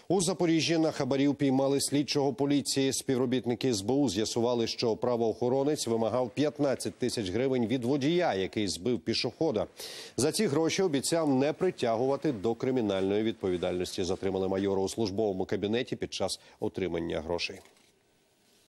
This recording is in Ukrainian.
У Запоріжжі на хабарів піймали слідчого поліції. Співробітники СБУ з'ясували, що правоохоронець вимагав 15 тисяч гривень від водія, який збив пішохода. За ці гроші обіцяв не притягувати до кримінальної відповідальності. Затримали майора у службовому кабінеті під час отримання грошей.